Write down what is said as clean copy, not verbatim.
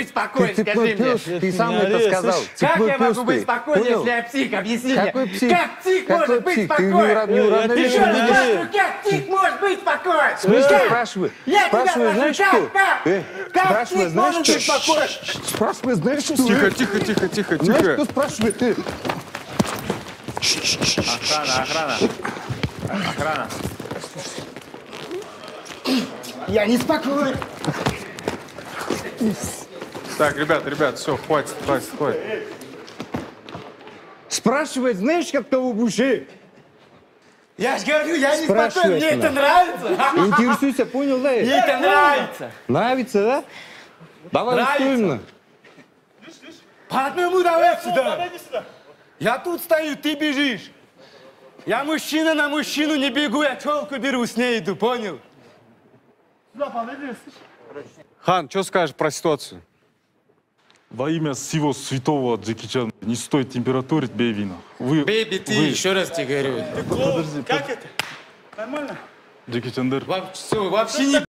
быть спокоен, Ты скажи мне? пес, ты сам это сказал. Как Цепной я могу пес быть ты. спокоен, Понял? если я псих? Объясни мне. Какой псих? Как псих Какой может быть псих? Ты спокоен? не Еще раз уравновешенный. спрашиваю, как псих может быть спокоен? Слышишь, спрашивай. Я тебя Спрашивай, знаешь что? Как Спрашивай, псих знаешь может что? быть спокоен? Спрашивай, знаешь что? Тихо, тихо, тихо, тихо, Знаешь, тихо. кто спрашивает? Ты. Охрана. Я не спокоен. Так, ребят, все, хватит. Спрашивай, знаешь, как того буши? Я же говорю, я не спокоен, Спрашивай, мне это сына. нравится. Интересуйся, понял, да? Мне это нравится. Нравится, да? Давай Нравится. устроим. По одному давай сюда. Я тут стою, ты бежишь. Я мужчина на мужчину не бегу, я челку беру, с ней иду, понял? Хан, что скажешь про ситуацию? Во имя всего святого Джеки Чан, не стоит температурить, бей вина. Бейби, ты, еще раз тебе говорю. Подожди, Как это? Нормально? Джеки Чандер. Вообще не